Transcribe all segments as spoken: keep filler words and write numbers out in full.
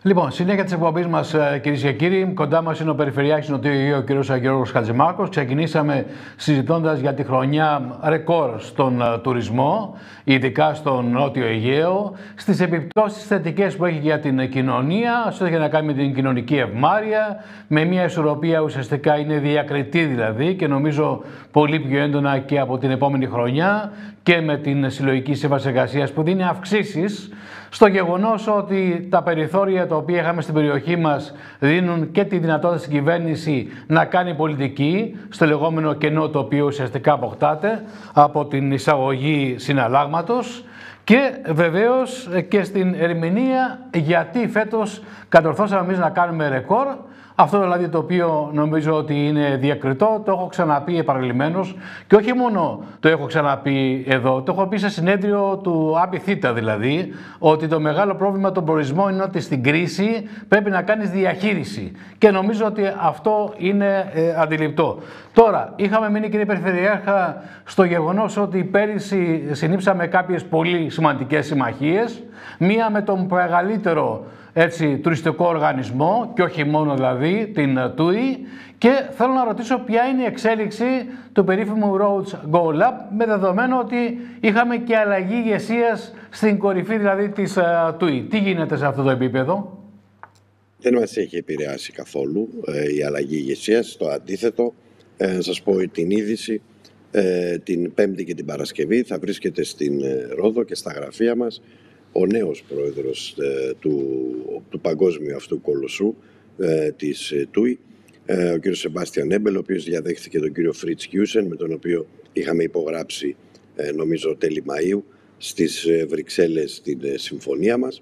Λοιπόν, συνέχεια τη εκπομπή μα, κυρίε και κύριοι. Κοντά μα είναι ο Περιφερειάρχης Νοτιού Αιγαίου, ο κ. Γιώργος Χατζημάρκος. Ξεκινήσαμε συζητώντας για τη χρονιά ρεκόρ στον uh, τουρισμό, ειδικά στον Νότιο Αιγαίο, στις επιπτώσεις θετικές που έχει για την κοινωνία, αυτό έχει να κάνει με την κοινωνική ευμάρεια, με μια ισορροπία ουσιαστικά είναι διακριτή δηλαδή και νομίζω πολύ πιο έντονα και από την επόμενη χρονιά και με την συλλογική σύμβαση εργασίας που δίνει αυξήσεις στο γεγονός ότι τα περιθώρια τα οποία είχαμε στην περιοχή μας δίνουν και τη δυνατότητα στην κυβέρνηση να κάνει πολιτική στο λεγόμενο κενό το οποίο ουσιαστικά αποκτάται από την εισαγωγή συναλλάγματος και βεβαίως και στην ερμηνεία γιατί φέτος κατορθώσαμε εμείς να κάνουμε ρεκόρ. Αυτό δηλαδή το οποίο νομίζω ότι είναι διακριτό, το έχω ξαναπεί επανειλημμένως και όχι μόνο το έχω ξαναπεί εδώ, το έχω πει σε συνέδριο του ΑΠΙΘΙΤΑ δηλαδή, ότι το μεγάλο πρόβλημα των προορισμών είναι ότι στην κρίση πρέπει να κάνεις διαχείριση και νομίζω ότι αυτό είναι ε, αντιληπτό. Τώρα, είχαμε μείνει κύριε Περιφερειάρχα στο γεγονός ότι πέρυσι συνήψαμε κάποιες πολύ σημαντικές συμμαχίες, μία με τον μεγαλύτερο έτσι, τουριστικό οργανισμό και όχι μόνο δηλαδή την τούι και θέλω να ρωτήσω ποια είναι η εξέλιξη του περίφημου Roads Go Lab με δεδομένο ότι είχαμε και αλλαγή ηγεσίας στην κορυφή δηλαδή της τούι. Τι γίνεται σε αυτό το επίπεδο? Δεν μας έχει επηρεάσει καθόλου ε, η αλλαγή ηγεσίας, το αντίθετο. Ε, να σας πω την είδηση, ε, την Πέμπτη και την Παρασκευή θα βρίσκεται στην ε, Ρόδο και στα γραφεία μας ο νέος πρόεδρος ε, του, του παγκόσμιου αυτού κολοσσού ε, της ε, τούι, ε, ο κύριος Σεμπάστιαν Έμπελ, ο οποίος διαδέχθηκε τον κύριο Φριτς Χιούσεν, με τον οποίο είχαμε υπογράψει ε, νομίζω τέλη Μαΐου στις ε, Βρυξέλλες την ε, συμφωνία μας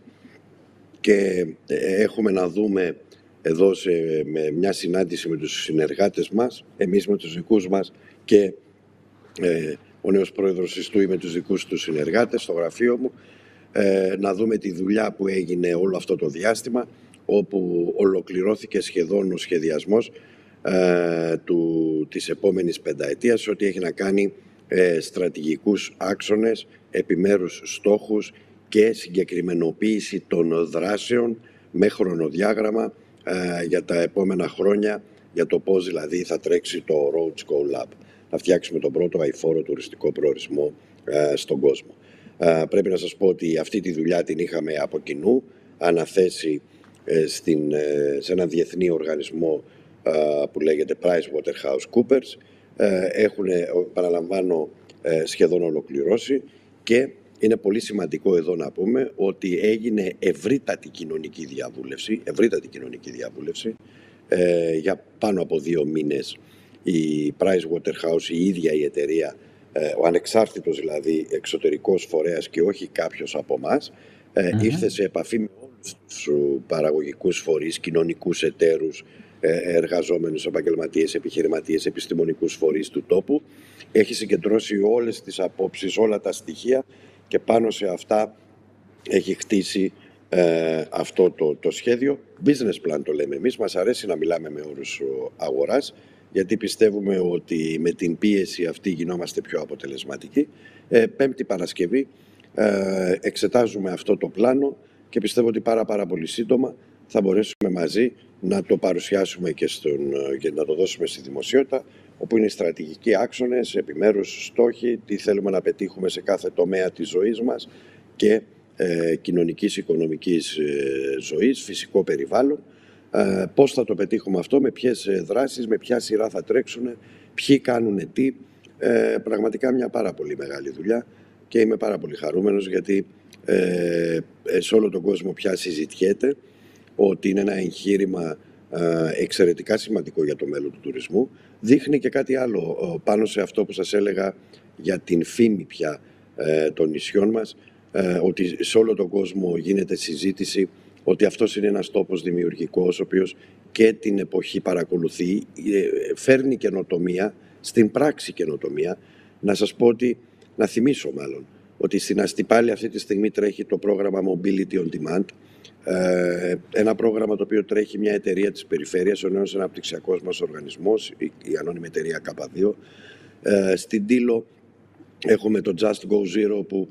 και ε, έχουμε να δούμε εδώ σε, με μια συνάντηση με τους συνεργάτες μας, εμείς με τους δικούς μας και ε, ο νέος πρόεδρος της τούι με τους δικούς του συνεργάτες στο γραφείο μου, Ε, να δούμε τη δουλειά που έγινε όλο αυτό το διάστημα όπου ολοκληρώθηκε σχεδόν ο σχεδιασμός ε, του, της επόμενης πενταετίας ό,τι έχει να κάνει ε, στρατηγικούς άξονες, επιμέρους στόχους και συγκεκριμενοποίηση των δράσεων με χρονοδιάγραμμα ε, για τα επόμενα χρόνια για το πώς δηλαδή θα τρέξει το Roads Go Lab. Θα φτιάξουμε τον πρώτο αειφόρο τουριστικό προορισμό ε, στον κόσμο. Uh, πρέπει να σας πω ότι αυτή τη δουλειά την είχαμε από κοινού αναθέσει ε, στην, ε, σε ένα διεθνή οργανισμό ε, που λέγεται PricewaterhouseCoopers. Ε, έχουν, παραλαμβάνω, ε, σχεδόν ολοκληρώσει και είναι πολύ σημαντικό εδώ να πούμε ότι έγινε ευρύτατη κοινωνική διαβούλευση, ευρύτατη κοινωνική διαβούλευση ε, για πάνω από δύο μήνες. Η Pricewaterhouse, η ίδια η εταιρεία, ο ανεξάρτητος δηλαδή εξωτερικός φορέας και όχι κάποιος από εμάς, mm-hmm. ήρθε σε επαφή με όλους τους παραγωγικούς φορείς, κοινωνικούς εταίρους, εργαζόμενους, επαγγελματίες, επιχειρηματίες, επιστημονικούς φορείς του τόπου. Έχει συγκεντρώσει όλες τις απόψεις, όλα τα στοιχεία και πάνω σε αυτά έχει χτίσει ε, αυτό το, το σχέδιο. Business plan το λέμε εμείς, μας αρέσει να μιλάμε με όρους αγοράς, γιατί πιστεύουμε ότι με την πίεση αυτή γινόμαστε πιο αποτελεσματικοί. Ε, Πέμπτη Παρασκευή ε, εξετάζουμε αυτό το πλάνο και πιστεύω ότι πάρα πάρα πολύ σύντομα θα μπορέσουμε μαζί να το παρουσιάσουμε και, στον, και να το δώσουμε στη δημοσιότητα, όπου είναι στρατηγικοί άξονες, επιμέρους στόχοι, τι θέλουμε να πετύχουμε σε κάθε τομέα της ζωής μας και ε, κοινωνικής, οικονομικής ε, ζωής, φυσικό περιβάλλον. Uh, πώς θα το πετύχουμε αυτό, με ποιες δράσεις, με ποια σειρά θα τρέξουν, ποιοι κάνουν τι. Uh, πραγματικά μια πάρα πολύ μεγάλη δουλειά και είμαι πάρα πολύ χαρούμενος γιατί uh, σε όλο τον κόσμο πια συζητιέται ότι είναι ένα εγχείρημα uh, εξαιρετικά σημαντικό για το μέλλον του τουρισμού. Δείχνει και κάτι άλλο uh, πάνω σε αυτό που σας έλεγα για την φήμη πια uh, των νησιών μας, uh, ότι σε όλο τον κόσμο γίνεται συζήτηση ότι αυτός είναι ένας τόπος δημιουργικός, ο οποίος και την εποχή παρακολουθεί, φέρνει καινοτομία, στην πράξη καινοτομία. Να σας πω ότι, να θυμίσω μάλλον, ότι στην Αστυπάλη αυτή τη στιγμή τρέχει το πρόγραμμα Mobility on Demand, ένα πρόγραμμα το οποίο τρέχει μια εταιρεία της περιφέρειας, ο νέος αναπτυξιακός μας οργανισμός, η ανώνυμη εταιρεία Κ δύο. Στην Τήλο έχουμε το Just Go Zero που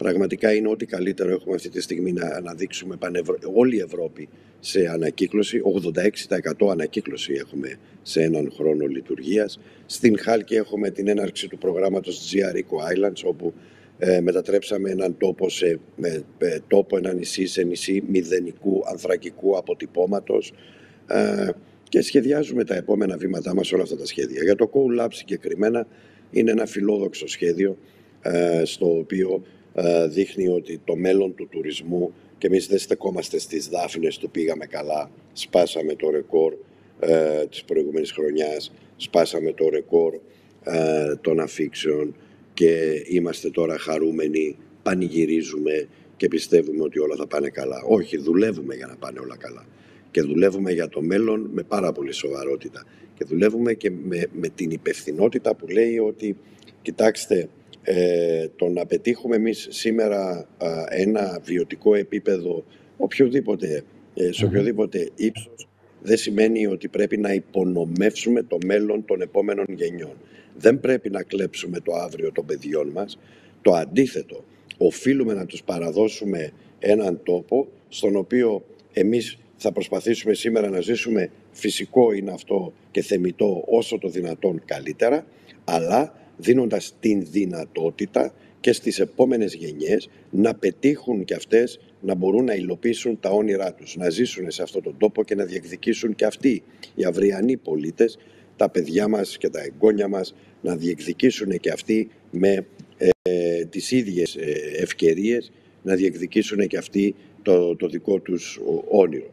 Πραγματικά είναι ό,τι καλύτερο έχουμε αυτή τη στιγμή να αναδείξουμε πανευρω... όλη η Ευρώπη σε ανακύκλωση. ογδόντα έξι τοις εκατό ανακύκλωση έχουμε σε έναν χρόνο λειτουργίας. Στην Χάλκη έχουμε την έναρξη του προγράμματος τζι αρ Eco Islands, όπου ε, μετατρέψαμε έναν τόπο σε με, ε, τόπο, ένα νησί σε νησί μηδενικού ανθρακικού αποτυπώματος. Ε, και σχεδιάζουμε τα επόμενα βήματά μας όλα αυτά τα σχέδια. Για το CoLab συγκεκριμένα είναι ένα φιλόδοξο σχέδιο ε, στο οποίο ε, δείχνει ότι το μέλλον του τουρισμού, και εμείς δεν στεκόμαστε στις δάφνες του πήγαμε καλά, σπάσαμε το ρεκόρ ε, της προηγούμενης χρονιάς, σπάσαμε το ρεκόρ ε, των αφήξεων και είμαστε τώρα χαρούμενοι, πανηγυρίζουμε και πιστεύουμε ότι όλα θα πάνε καλά. Όχι, δουλεύουμε για να πάνε όλα καλά. Και δουλεύουμε για το μέλλον με πάρα πολύ σοβαρότητα. Και δουλεύουμε και με, με την υπευθυνότητα που λέει ότι, κοιτάξτε, ε, το να πετύχουμε εμείς σήμερα α, ένα βιωτικό επίπεδο οποιοδήποτε, ε, σε οποιοδήποτε ύψος, δεν σημαίνει ότι πρέπει να υπονομεύσουμε το μέλλον των επόμενων γενιών. Δεν πρέπει να κλέψουμε το αύριο των παιδιών μας. Το αντίθετο, οφείλουμε να τους παραδώσουμε έναν τόπο στον οποίο εμείς θα προσπαθήσουμε σήμερα να ζήσουμε, φυσικό είναι αυτό και θεμιτό, όσο το δυνατόν καλύτερα, αλλά δίνοντας την δυνατότητα και στις επόμενες γενιές να πετύχουν και αυτές να μπορούν να υλοποιήσουν τα όνειρά τους, να ζήσουν σε αυτόν τον τόπο και να διεκδικήσουν και αυτοί οι αυριανοί πολίτες, τα παιδιά μας και τα εγγόνια μας, να διεκδικήσουν και αυτοί με ε, τις ίδιες ευκαιρίες, να διεκδικήσουν και αυτοί το, το δικό τους όνειρο.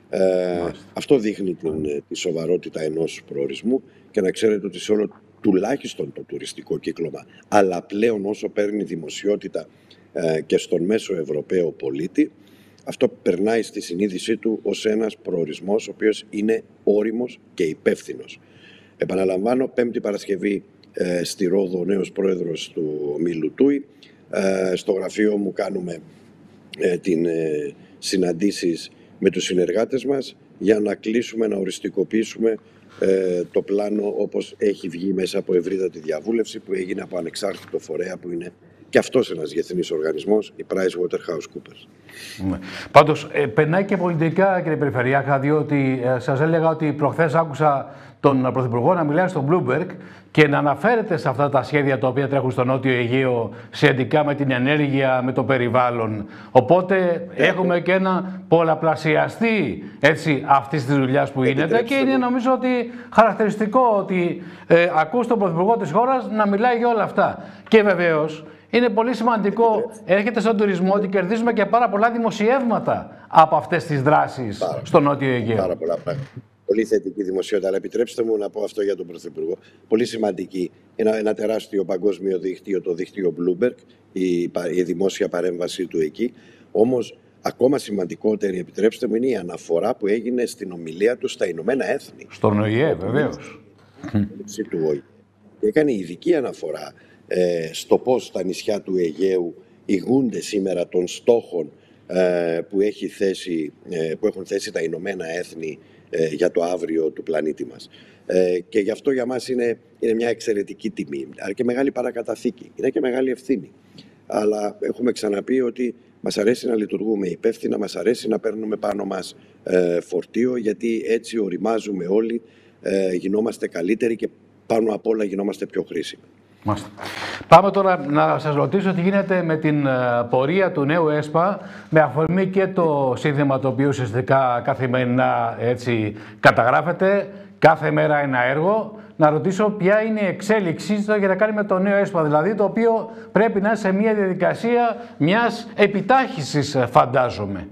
Ε, αυτό δείχνει την, τη σοβαρότητα ενός προορισμού και να ξέρετε ότι σε όλο τουλάχιστον το τουριστικό κύκλωμα, αλλά πλέον όσο παίρνει δημοσιότητα ε, και στον μέσο Ευρωπαίο πολίτη, αυτό περνάει στη συνείδησή του ως ένας προορισμός ο οποίος είναι όριμος και υπεύθυνος. Επαναλαμβάνω, Πέμπτη Παρασκευή ε, στη Ρόδο ο νέος πρόεδρος του ομίλου Τούι. Ε, στο γραφείο μου κάνουμε ε, την ε, συναντήσεις με τους συνεργάτες μας για να κλείσουμε, να οριστικοποιήσουμε ε, το πλάνο όπως έχει βγει μέσα από ευρύτατη διαβούλευση που έγινε από ανεξάρτητο φορέα που είναι και αυτός ένας διεθνής οργανισμός, η PricewaterhouseCoopers. Mm. Πάντως, ε, περνάει και πολιτικά, κύριε Περιφερειάρχα, διότι ε, σας έλεγα ότι προχθές άκουσα τον Πρωθυπουργό να μιλάει στο Bloomberg και να αναφέρεται σε αυτά τα σχέδια τα οποία τρέχουν στο Νότιο Αιγαίο σχετικά με την ενέργεια, με το περιβάλλον. Οπότε yeah. έχουμε και ένα πολλαπλασιαστή έτσι, αυτής της δουλειάς που γίνεται και είναι νομίζω ότι χαρακτηριστικό ότι ε, ακούς τον Πρωθυπουργό της χώρας να μιλάει για όλα αυτά. Και βεβαίως είναι πολύ σημαντικό, έρχεται στον τουρισμό ότι κερδίζουμε και πάρα πολλά δημοσιεύματα από αυτές τις δράσεις πάρα, στο Νότιο Αιγαίο. Πάρα πολλά πράγματα. Πολύ θετική δημοσιότητα, αλλά επιτρέψτε μου να πω αυτό για τον Πρωθυπουργό. Πολύ σημαντική. Ένα, ένα τεράστιο παγκόσμιο δίκτυο, το δίκτυο Bloomberg, η, η δημόσια παρέμβασή του εκεί. Όμως, ακόμα σημαντικότερη, επιτρέψτε μου, είναι η αναφορά που έγινε στην ομιλία του στα Ηνωμένα Έθνη. Στον ΟΗΕ, βεβαίως. Του ΟΗΕ. Και έκανε ειδική αναφορά ε, στο πώς τα νησιά του Αιγαίου ηγούνται σήμερα των στόχων ε, που, έχει θέσει, ε, που έχουν θέσει τα Ηνωμένα Έθνη για το αύριο του πλανήτη μας. Ε, και γι' αυτό για μας είναι, είναι μια εξαιρετική τιμή, αλλά και μεγάλη παρακαταθήκη. Είναι και μεγάλη ευθύνη. Αλλά έχουμε ξαναπεί ότι μας αρέσει να λειτουργούμε υπεύθυνα, μας αρέσει να παίρνουμε πάνω μας ε, φορτίο, γιατί έτσι οριμάζουμε όλοι, ε, γινόμαστε καλύτεροι και πάνω απ' όλα γινόμαστε πιο χρήσιμοι. Μάλιστα. Πάμε τώρα να σας ρωτήσω τι γίνεται με την πορεία του νέου ΕΣΠΑ με αφορμή και το σύνθημα το οποίο ουσιαστικά καθημερινά έτσι καταγράφεται, κάθε μέρα ένα έργο. Να ρωτήσω ποια είναι η εξέλιξή για να κάνει με το νέο ΕΣΠΑ, δηλαδή το οποίο πρέπει να είναι σε μια διαδικασία μιας επιτάχυσης, φαντάζομαι.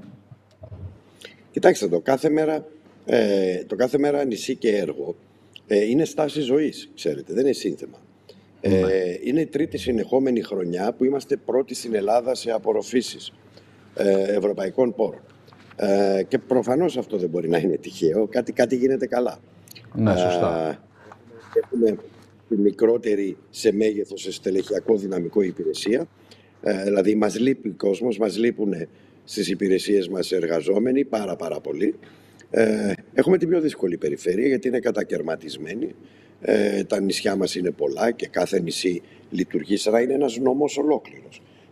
Κοιτάξτε, το κάθε μέρα, ε, το κάθε μέρα νησί και έργο ε, είναι στάση ζωής, ξέρετε, δεν είναι σύνθεμα. Ε, είναι η τρίτη συνεχόμενη χρονιά που είμαστε πρώτοι στην Ελλάδα σε απορροφήσεις ε, ευρωπαϊκών πόρων. Ε, και προφανώς αυτό δεν μπορεί να είναι τυχαίο. Κάτι, κάτι γίνεται καλά. Ναι, σωστά. Ε, έχουμε τη μικρότερη σε μέγεθος, σε στελεχειακό δυναμικό υπηρεσία. Ε, δηλαδή μας λείπει ο κόσμος, μας λείπουν στις υπηρεσίες μας εργαζόμενοι πάρα πάρα πολύ. Ε, έχουμε την πιο δύσκολη περιφέρεια γιατί είναι κατακαιρματισμένη. Ε, τα νησιά μας είναι πολλά και κάθε νησί λειτουργεί σαν να είναι ένας νόμος ολόκληρος.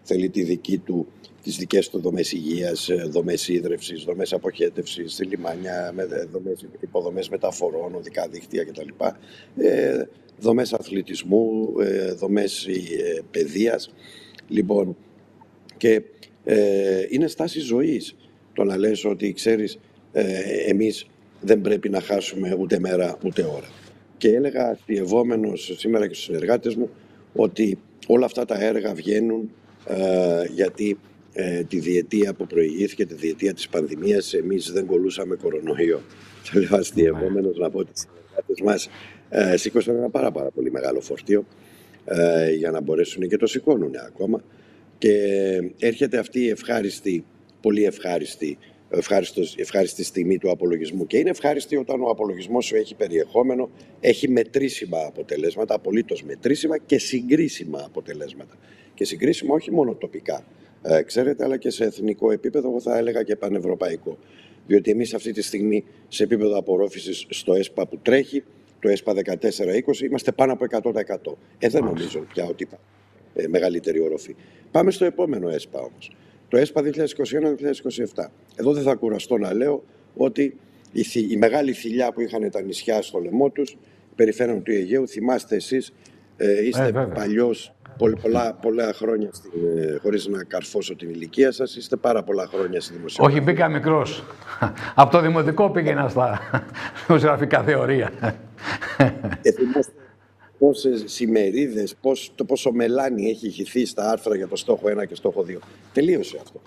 θέλει τη δική του, τις δικές του δομές υγείας, δομές ίδρευσης, δομές αποχέτευσης, στη λιμάνια, δομές, υποδομές μεταφορών, οδικά δίκτυα κτλ. Ε, δομές αθλητισμού, ε, δομές ε, παιδείας. Λοιπόν, και ε, είναι στάση ζωής το να λες ότι ξέρεις, ε, εμείς δεν πρέπει να χάσουμε ούτε μέρα ούτε ώρα. Και έλεγα αστειευόμενος σήμερα και στους συνεργάτες μου ότι όλα αυτά τα έργα βγαίνουν ε, γιατί ε, τη διετία που προηγήθηκε, τη διετία της πανδημίας, εμείς δεν κολούσαμε κορονοϊό. Το λέω αστειευόμενος να πω ότι οι συνεργάτες μας ε, σήκωσαν ένα πάρα, πάρα πολύ μεγάλο φορτίο ε, για να μπορέσουν και το σηκώνουν ακόμα. Και έρχεται αυτή η ευχάριστη, πολύ ευχάριστη, ευχάριστη στιγμή του απολογισμού. Και είναι ευχάριστη όταν ο απολογισμός σου έχει περιεχόμενο, έχει μετρήσιμα αποτελέσματα, απολύτως μετρήσιμα και συγκρίσιμα αποτελέσματα. Και συγκρίσιμα όχι μόνο τοπικά, ε, ξέρετε, αλλά και σε εθνικό επίπεδο, εγώ θα έλεγα και πανευρωπαϊκό. Διότι εμείς αυτή τη στιγμή σε επίπεδο απορρόφησης στο ΕΣΠΑ που τρέχει, το ΕΣΠΑ δεκατέσσερα είκοσι, είμαστε πάνω από εκατό τοις εκατό. Ε, δεν νομίζω πια ότι υπάρχει ε, μεγαλύτερη οροφή. Πάμε στο επόμενο ΕΣΠΑ όμως. Το ΕΣΠΑ δύο χιλιάδες είκοσι ένα δύο χιλιάδες είκοσι επτά. Εδώ δεν θα κουραστώ να λέω ότι η, θη, η μεγάλη θηλιά που είχαν τα νησιά στο λαιμό τους, περιφέρον του Αιγαίου, θυμάστε εσείς, ε, είστε ε, παλιός, πολλά, πολλά χρόνια, στην, ε, χωρίς να καρφώσω την ηλικία σας, είστε πάρα πολλά χρόνια στη δημοσιογραφία. Όχι, μπήκα μικρός. Από το δημοτικό πήγαινα στα δημοσιογραφικά θεωρία. Ε, θυμάστε πόσες ημερίδες, πώς, το πόσο μελάνι έχει χυθεί στα άρθρα για το στόχο ένα και στόχο δύο. Τελείωσε αυτό.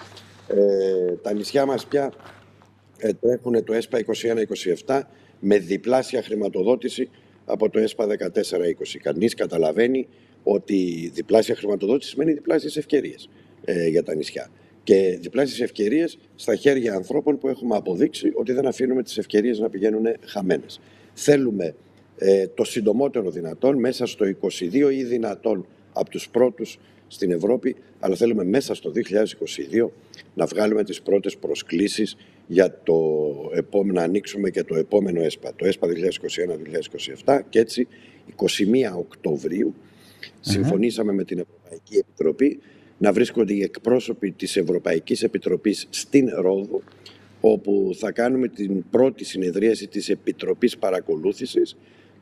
Ε, τα νησιά μας πια ε, τρέχουν το ΕΣΠΑ είκοσι ένα είκοσι επτά με διπλάσια χρηματοδότηση από το ΕΣΠΑ δεκατέσσερα είκοσι. Κανείς καταλαβαίνει ότι διπλάσια χρηματοδότηση σημαίνει διπλάσιες ευκαιρίες ε, για τα νησιά. Και διπλάσιες ευκαιρίες στα χέρια ανθρώπων που έχουμε αποδείξει ότι δεν αφήνουμε τις ευκαιρίες να πηγαίνουν χαμένες. Θέλουμε ε, το συντομότερο δυνατόν, μέσα στο είκοσι δύο ή δυνατόν από τους πρώτους στην Ευρώπη, αλλά θέλουμε μέσα στο δύο χιλιάδες είκοσι δύο να βγάλουμε τις πρώτες προσκλήσεις για το επόμενο, να ανοίξουμε και το επόμενο ΕΣΠΑ, το ΕΣΠΑ δύο χιλιάδες είκοσι ένα δύο χιλιάδες είκοσι επτά, και έτσι είκοσι μία Οκτωβρίου mm-hmm. συμφωνήσαμε με την Ευρωπαϊκή Επιτροπή να βρίσκονται οι εκπρόσωποι της Ευρωπαϊκής Επιτροπής στην Ρόδο, όπου θα κάνουμε την πρώτη συνεδρίαση της Επιτροπής Παρακολούθησης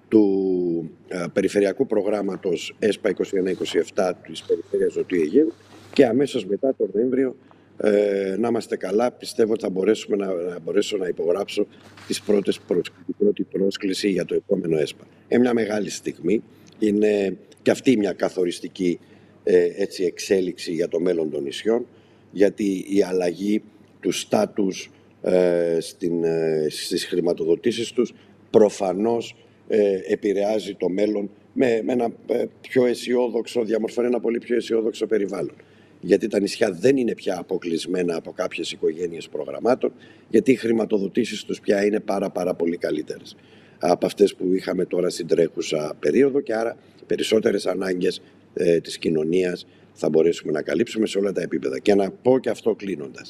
του ε, Περιφερειακού Προγράμματος ΕΣΠΑ είκοσι ένα είκοσι επτά της Περιφέρειας Νοτιού Αιγαίου, και αμέσως μετά τον Νοέμβριο ε, να είμαστε καλά. Πιστεύω ότι θα μπορέσουμε να, να μπορέσω να υπογράψω τις πρώτες προσ... την πρώτη πρόσκληση για το επόμενο ΕΣΠΑ. Είναι μια μεγάλη στιγμή, είναι και αυτή μια καθοριστική ε, έτσι, εξέλιξη για το μέλλον των νησιών, γιατί η αλλαγή του στάτους ε, στην, ε, στις χρηματοδοτήσεις τους προφανώς ε, επηρεάζει το μέλλον με, με ένα ε, πιο αισιόδοξο, διαμορφώνει ένα πολύ πιο αισιόδοξο περιβάλλον. Γιατί τα νησιά δεν είναι πια αποκλεισμένα από κάποιες οικογένειες προγραμμάτων, γιατί οι χρηματοδοτήσεις τους πια είναι πάρα πάρα πολύ καλύτερες από αυτές που είχαμε τώρα στην τρέχουσα περίοδο, και άρα περισσότερες ανάγκες ε, της κοινωνίας θα μπορέσουμε να καλύψουμε σε όλα τα επίπεδα. Και να πω και αυτό κλείνοντας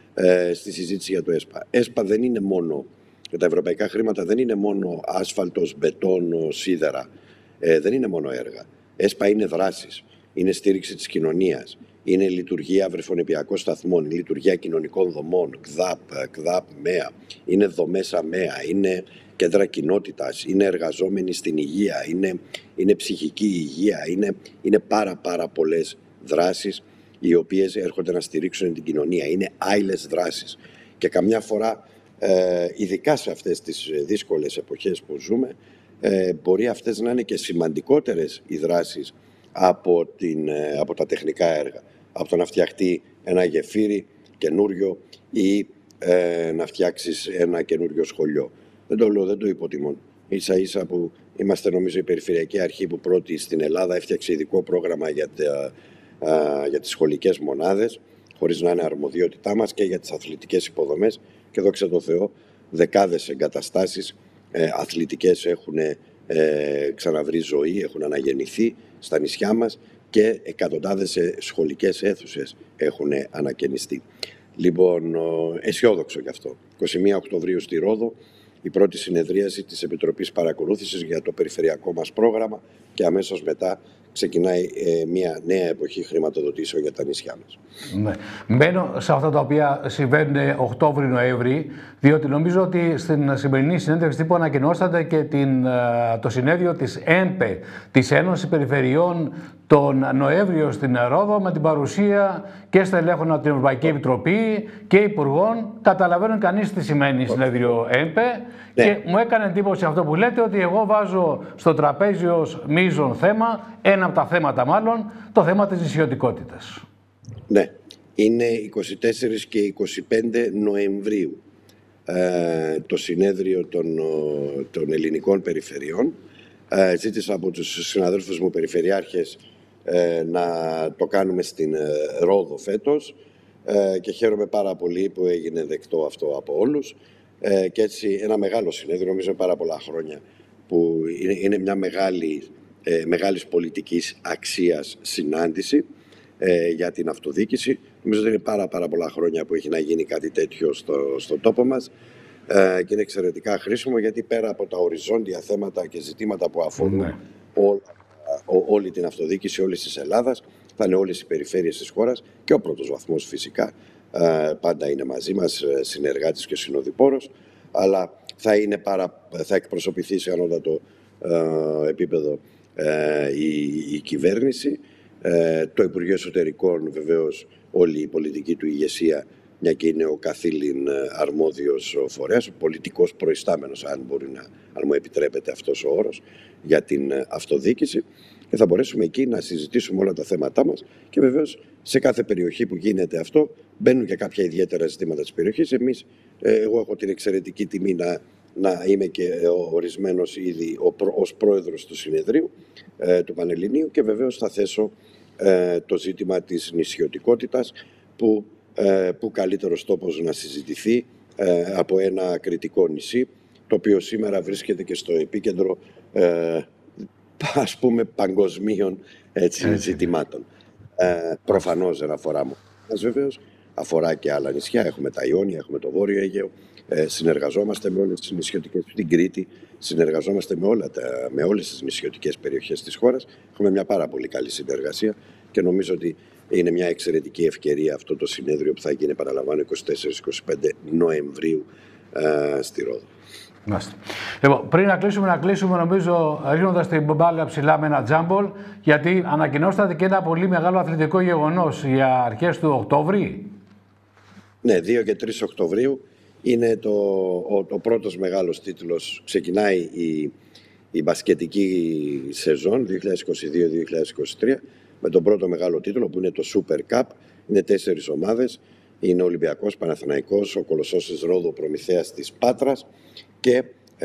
ε, στη συζήτηση για το ΕΣΠΑ. ΕΣΠΑ δεν είναι μόνο, τα ευρωπαϊκά χρήματα δεν είναι μόνο άσφαλτος, μπετόν, σίδερα, ε, δεν είναι μόνο έργα. ΕΣΠΑ είναι δράσεις, είναι στήριξη της κοινωνίας, είναι λειτουργία βρεφονιπιακών σταθμών, λειτουργία κοινωνικών δομών, ΚΔΑΠ, ΚΔΑΠ, ΜΕΑ, είναι δομές ΑΜΕΑ, είναι κέντρα κοινότητας, είναι εργαζόμενοι στην υγεία, είναι, είναι ψυχική υγεία, είναι, είναι πάρα πάρα πολλές δράσεις οι οποίες έρχονται να στηρίξουν την κοινωνία, είναι άειλες δράσεις. Και καμιά φορά, ε, ειδικά σε αυτές τις δύσκολες εποχές που ζούμε, ε, μπορεί αυτές να είναι και σημαντικότερες οι δράσεις από, την, ε, από τα τεχνικά έργα. Από το να φτιαχτεί ένα γεφύρι καινούριο ή ε, να φτιάξεις ένα καινούριο σχολείο. Δεν το λέω, δεν το υποτιμώ. Ίσα ίσα που είμαστε, νομίζω, η Περιφερειακή Αρχή που πρώτη στην Ελλάδα έφτιαξε ειδικό πρόγραμμα για, τα, α, για τις σχολικές μονάδες, χωρίς να είναι αρμοδιότητά μας, και για τις αθλητικές υποδομές. Και δόξα τω Θεώ, δεκάδες εγκαταστάσεις ε, αθλητικές έχουν ε, ξαναβρει ζωή, έχουν αναγεννηθεί στα νησιά μας, και εκατοντάδες σχολικές αίθουσες έχουν ανακαινιστεί. Λοιπόν, αισιόδοξο γι' αυτό. είκοσι μία Οκτωβρίου στη Ρόδο, η πρώτη συνεδρίαση της Επιτροπής Παρακολούθησης για το περιφερειακό μας πρόγραμμα, και αμέσως μετά ξεκινάει ε, μια νέα εποχή χρηματοδοτήσεων για τα νησιά μας. Ναι. Μένω σε αυτά τα οποία συμβαίνουν Οκτώβρη-Νοέμβρη, διότι νομίζω ότι στην σημερινή συνέντευξη τύπου ανακοινώσατε και την, το συνέδριο της ΕΝΠΕ, της Ένωσης Περιφερειών, τον Νοέμβριο στην Ρόδο, με την παρουσία και στελέχων από την Ευρωπαϊκή Επιτροπή και υπουργών. Καταλαβαίνουν κανείς τι σημαίνει συνέδριο ΕΝΠΕ. Ναι. Και μου έκανε εντύπωση αυτό που λέτε, ότι εγώ βάζω στο τραπέζι ως μείζον θέμα, ένα από τα θέματα μάλλον, το θέμα της νησιωτικότητας. Ναι, είναι είκοσι τέσσερις και είκοσι πέντε Νοεμβρίου ε, το συνέδριο των, των ελληνικών περιφερειών. Ε, ζήτησα από τους συναδέλφους μου περιφερειάρχες ε, να το κάνουμε στην ε, Ρόδο φέτος ε, και χαίρομαι πάρα πολύ που έγινε δεκτό αυτό από όλους. Ε, και έτσι ένα μεγάλο συνέδριο, νομίζω πάρα πολλά χρόνια, που είναι, είναι μια μεγάλη, ε, μεγάλης πολιτικής αξίας συνάντηση ε, για την αυτοδιοίκηση. Νομίζω ότι είναι πάρα, πάρα πολλά χρόνια που έχει να γίνει κάτι τέτοιο στο, στον τόπο μας ε, και είναι εξαιρετικά χρήσιμο, γιατί πέρα από τα οριζόντια θέματα και ζητήματα που αφορούν mm. όλα, ό, όλη την αυτοδιοίκηση όλης της Ελλάδας, θα είναι όλες οι περιφέρειες της χώρας και ο πρώτος βαθμός φυσικά. Uh, πάντα είναι μαζί μας, συνεργάτης και συνοδοιπόρος, αλλά θα, είναι πάρα, θα εκπροσωπηθεί σε ανώτατο uh, επίπεδο uh, η, η κυβέρνηση, uh, το Υπουργείο Εσωτερικών, βεβαίως όλη η πολιτική του ηγεσία, μια και είναι ο καθήλυν αρμόδιος φορέας, ο πολιτικός προϊστάμενος, αν, μπορεί να, αν μου επιτρέπετε αυτός ο όρος, για την αυτοδιοίκηση. Και θα μπορέσουμε εκεί να συζητήσουμε όλα τα θέματά μας και βεβαίως σε κάθε περιοχή που γίνεται αυτό μπαίνουν και κάποια ιδιαίτερα ζητήματα της περιοχής. Εμείς, εγώ έχω την εξαιρετική τιμή να, να είμαι και ορισμένος ήδη ως πρόεδρος του συνεδρίου ε, του Πανελληνίου και βεβαίως θα θέσω ε, το ζήτημα της νησιωτικότητας, που, ε, που καλύτερος τόπος να συζητηθεί ε, από ένα κριτικό νησί, το οποίο σήμερα βρίσκεται και στο επίκεντρο ε, ας πούμε παγκοσμίων έτσι, ζητημάτων. Ε, προφανώς δεν αφορά μόνο μας, βεβαίως, αφορά και άλλα νησιά. Έχουμε τα Ιόνια, έχουμε το Βόρειο Αιγαίο. Ε, συνεργαζόμαστε με όλες τις νησιωτικές, την Κρήτη, συνεργαζόμαστε με, όλα τα, με όλες τις νησιωτικές περιοχές της χώρας. Έχουμε μια πάρα πολύ καλή συνεργασία και νομίζω ότι είναι μια εξαιρετική ευκαιρία αυτό το συνέδριο που θα γίνει, παραλαμβάνω, είκοσι τέσσερις με είκοσι πέντε Νοεμβρίου ε, στη Ρόδο. Λοιπόν, πριν να κλείσουμε, να κλείσουμε νομίζω ρίχνοντας την μπάλα ψηλά με ένα τζάμπολ, γιατί ανακοινώσατε και ένα πολύ μεγάλο αθλητικό γεγονός για αρχές του Οκτώβρη. Ναι, δύο και τρεις Οκτωβρίου είναι το, ο, ο πρώτος μεγάλος τίτλος. Ξεκινάει η, η μπασκετική σεζόν δύο χιλιάδες είκοσι δύο δύο χιλιάδες είκοσι τρία με τον πρώτο μεγάλο τίτλο, που είναι το Super Cup. Είναι τέσσερις ομάδες. Είναι ο Ολυμπιακός, Παναθηναϊκός, ο Κολοσσός της Ρόδου, ο Προμηθέας της Πάτρας, και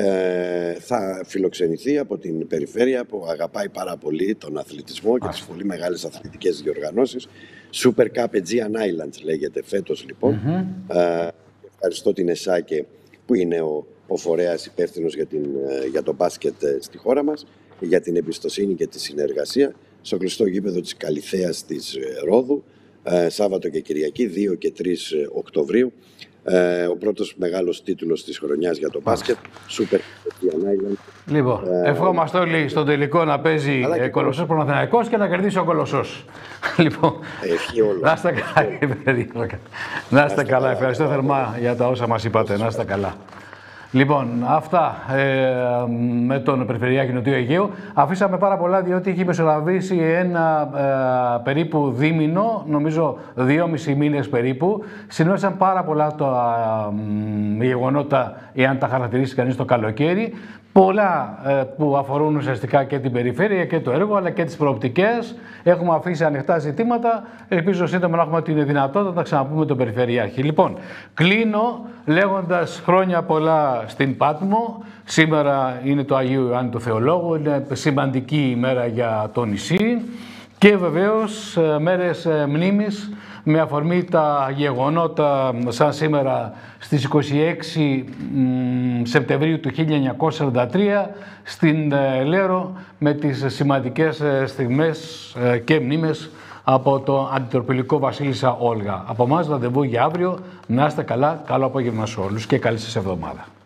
ε, θα φιλοξενηθεί από την περιφέρεια που αγαπάει πάρα πολύ τον αθλητισμό και τις πολύ μεγάλες αθλητικές διοργανώσεις. Super Cup Aegean Islands λέγεται φέτος, λοιπόν. Mm-hmm. ε, ευχαριστώ την ΕΣΑΚΕ, που είναι ο, ο φορέας υπεύθυνος για, την, για το μπάσκετ στη χώρα μας, για την εμπιστοσύνη και τη συνεργασία, στο κλειστό γήπεδο της Καλιθέας της Ρόδου, ε, Σάββατο και Κυριακή, δύο και τρεις Οκτωβρίου. Ε, ο πρώτος μεγάλος τίτλος της χρονιάς για το μπάσκετ, Super Island. Λοιπόν, ε, ευχόμαστε όλοι στον τελικό να παίζει ε, Κολοσσός Παναθηναϊκός και να κερδίσει ο Κολοσσός. Λοιπόν, να είστε καλά, να είστε καλά. Ευχαριστώ θερμά για τα όσα μας είπατε. Να είστε καλά. Λοιπόν, αυτά ε, με τον Περιφερειάρχη Νοτιού Αιγαίου. Αφήσαμε πάρα πολλά, διότι είχε μεσολαβήσει ένα ε, περίπου δίμηνο, νομίζω δυόμισι μήνες περίπου. Συνέβησαν πάρα πολλά τα ε, γεγονότα, εάν τα χαρακτηρίσει κανείς, το καλοκαίρι. Πολλά ε, που αφορούν ουσιαστικά και την περιφέρεια και το έργο, αλλά και τις προοπτικές. Έχουμε αφήσει ανοιχτά ζητήματα. Ελπίζω σύντομα να έχουμε την δυνατότητα να ξαναπούμε τον Περιφερειάρχη. Λοιπόν, κλείνω λέγοντας χρόνια πολλά στην Πάτμο. Σήμερα είναι το Αγίου Ιωάννη του Θεολόγου. Είναι σημαντική ημέρα για το νησί. Και βεβαίως μέρες μνήμης, με αφορμή τα γεγονότα σαν σήμερα στις είκοσι έξι Σεπτεμβρίου του χίλια εννιακόσια σαράντα τρία στην Λέρο, με τις σημαντικές στιγμές και μνήμες από το αντιτροπηλικό Βασίλισσα Όλγα. Από εμάς ραντεβού για αύριο. Να είστε καλά, καλό απόγευμα σε όλους και καλή σας εβδομάδα.